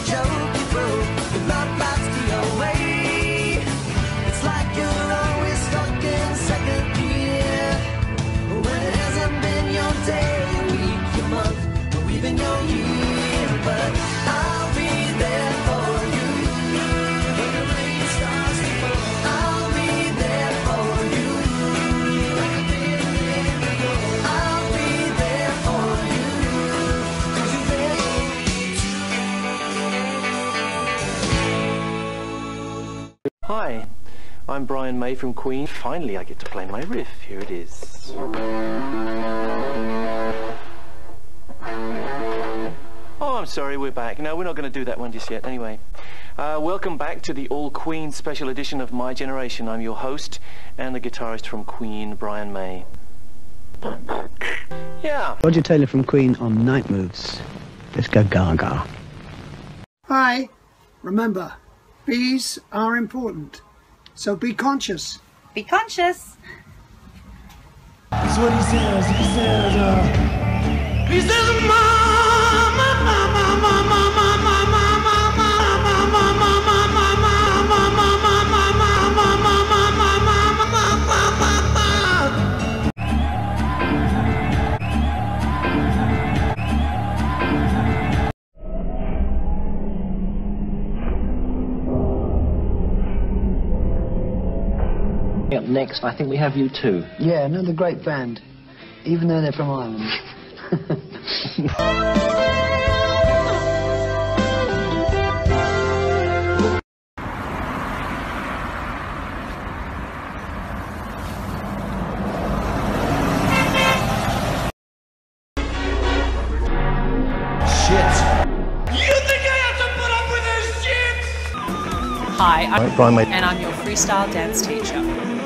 joke you throw, your love lights me away. It's like you're always stuck in second gear, when it hasn't been your day, your week, your month, or even your year. But I'll be there for you when the rain starts to fall. I'll be there for you like I've been there before. I'll be there for you 'cause you're there. Hi, I'm Brian May from Queen. Finally I get to play my riff. Here it is. Oh, I'm sorry, we're back. No, we're not going to do that one just yet. Anyway, welcome back to the All Queen special edition of My Generation. I'm your host and the guitarist from Queen, Brian May. Yeah. Roger Taylor from Queen on Night Moves. Let's go gaga. Hi, remember, bees are important, so be conscious. Be conscious. That's what he says. He says, mama, Up next, I think we have U2. Yeah, another great band, even though they're from Ireland. Hi, I'm Brian May. and I'm your freestyle dance teacher.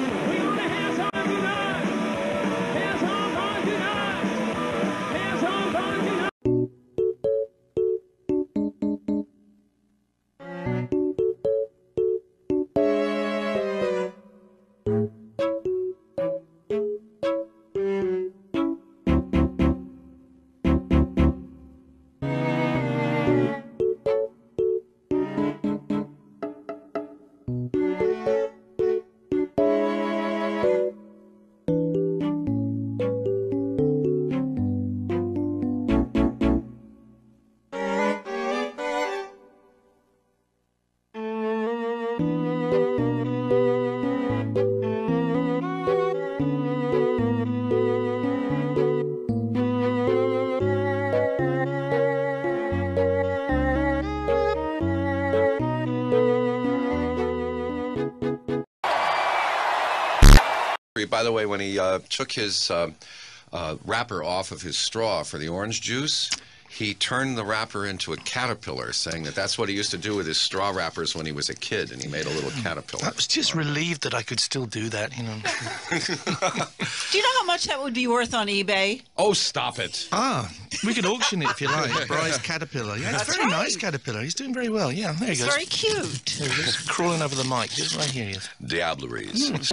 By the way, when he took his wrapper off of his straw for the orange juice, he turned the wrapper into a caterpillar, saying that that's what he used to do with his straw wrappers when he was a kid, and he made a little caterpillar. I was just relieved that I could still do that, you know. Do you know how much that would be worth on eBay? Oh, stop it. Ah, we could auction it if you like. Bry's caterpillar. Yeah, it's That's a very right. nice caterpillar. He's doing very well. Yeah, there he It's goes. very cute. There he goes, crawling over the mic. Just right here he is. Diableries.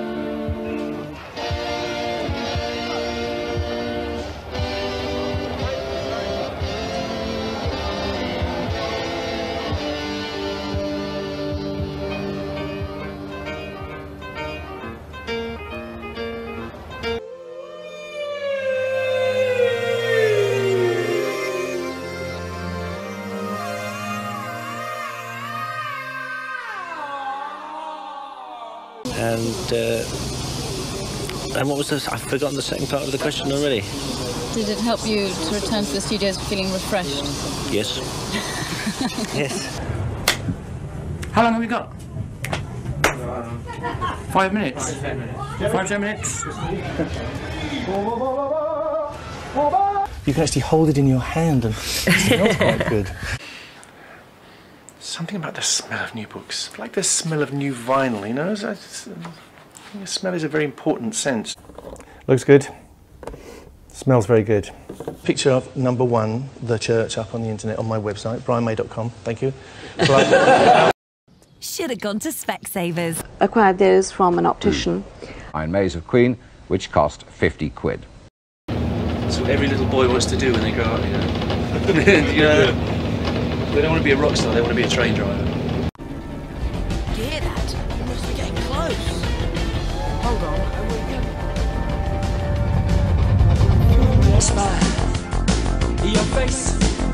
And what was this? I've forgotten the second part of the question already. Did it help you to return to the studios feeling refreshed? Yes. Yes. How long have we got? 5 minutes. 5-10 minutes. You can actually hold it in your hand and it smells quite good. Something about the smell of new books. Like the smell of new vinyl, you know? The smell is a very important sense. Looks good. Smells very good. Picture of number 1, the church, up on the internet on my website, brianmay.com. Thank you. Should have gone to Specsavers. Acquired those from an optician. Iron Maze of Queen, which cost 50 quid. That's what every little boy wants to do when they grow up, you know. You know? They don't want to be a rock star, they want to be a train driver. Hear that? It must be getting close. Hold on. Smile. Your face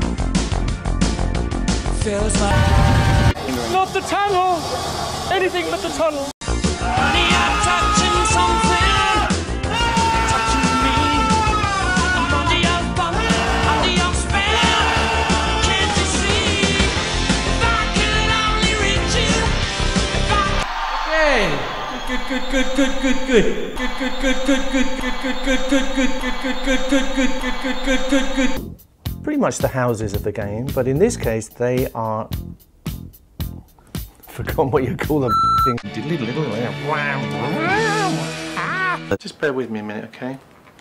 feels like. Not the tunnel! Anything but the tunnel! Honey, I'm touching something. Touching me. I'm under your thumb, under your spell. Can't you see? If I could only reach you. Okay. Good. Pretty much the houses of the game, but in this case they are... Forgotten what you call them. Just bear with me a minute, okay?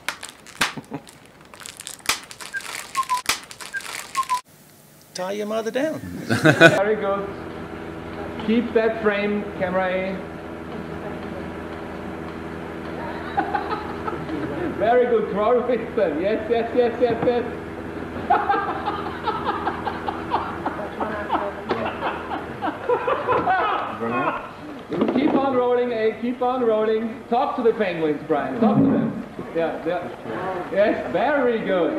Tie your mother down. Very good. Keep that frame, camera A. Very good. Throw with them. Yes. Keep on rolling, A. Keep on rolling. Talk to the penguins, Brian. Talk to them. Yeah. Yes, very good.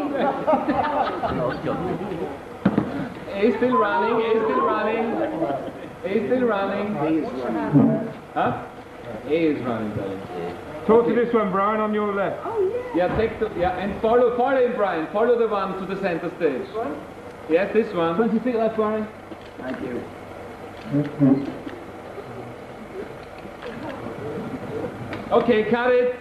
A still running. A still running. Huh? A is running, darling. Talk to this one, Brian, on your left. Yeah, and follow him, Brian. Follow the one to the center stage. Yes, this one. 20 feet left, Brian. Thank you. Okay, cut it.